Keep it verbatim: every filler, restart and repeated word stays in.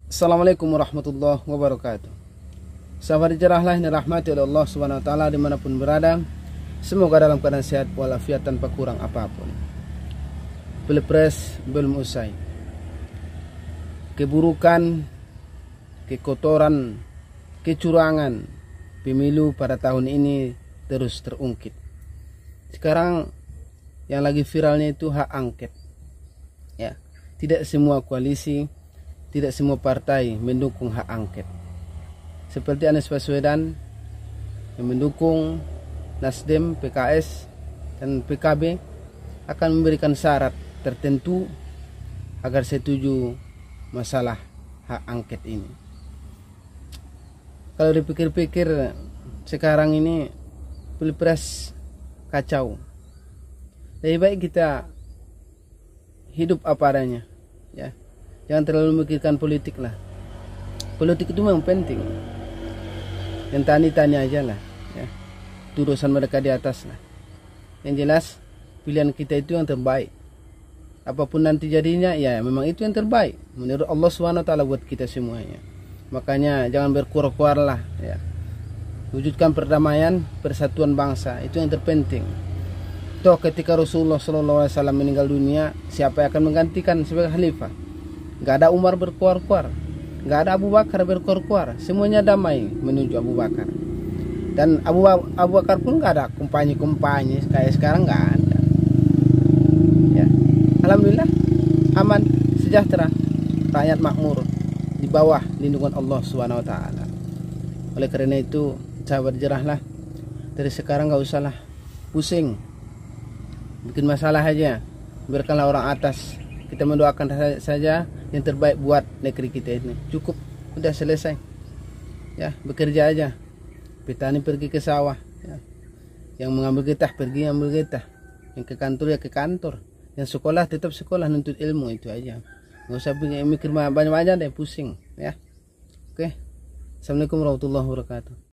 Assalamualaikum warahmatullahi wabarakatuh. Sahabat cerahlah yang dirahmati oleh Allah Subhanahu wa taala dimanapun berada. Semoga dalam keadaan sehat walafiat tanpa kurang apapun. Pilpres belum usai. Keburukan, kekotoran, kecurangan pemilu pada tahun ini terus terungkit. Sekarang yang lagi viralnya itu hak angket. Ya, tidak semua koalisi, tidak semua partai mendukung hak angket. Seperti Anies Baswedan yang mendukung Nasdem, P K S, dan P K B akan memberikan syarat tertentu agar setuju masalah hak angket ini. Kalau dipikir-pikir sekarang ini pilpres kacau. Lebih baik kita hidup apa adanya, ya. Jangan terlalu memikirkan politik lah. Politik itu memang penting. Yang tani-tani aja lah, ya. Itu urusan mereka di atas lah. Yang jelas pilihan kita itu yang terbaik. Apapun nanti jadinya, ya memang itu yang terbaik menurut Allah subhanahu wa taala buat kita semuanya. Makanya jangan berkuar-kuar lah, ya. Wujudkan perdamaian, persatuan bangsa, itu yang terpenting. Toh ketika Rasulullah shallallahu alaihi wasallam meninggal dunia, siapa yang akan menggantikan sebagai khalifah? Gak ada Umar berkuar-kuar, gak ada Abu Bakar berkuar-kuar, semuanya damai menuju Abu Bakar. Dan Abu Abu Bakar pun gak ada kumpanye-kumpanye kayak sekarang, gak ada. Ya, alhamdulillah aman, sejahtera, rakyat makmur di bawah lindungan Allah subhanahu wa taala. Oleh karena itu, sahabat jerahlah, dari sekarang gak usahlah pusing bikin masalah aja, biarkanlah orang atas. Kita mendoakan saja yang terbaik buat negeri kita ini. Cukup, udah selesai. Ya, bekerja aja. Petani pergi ke sawah, ya. Yang mengambil getah pergi ambil getah. Yang ke kantor ya ke kantor. Yang sekolah tetap sekolah, nuntut ilmu, itu aja. Nggak usah mikir banyak-banyak deh, pusing, ya. Oke. Assalamualaikum warahmatullahi wabarakatuh.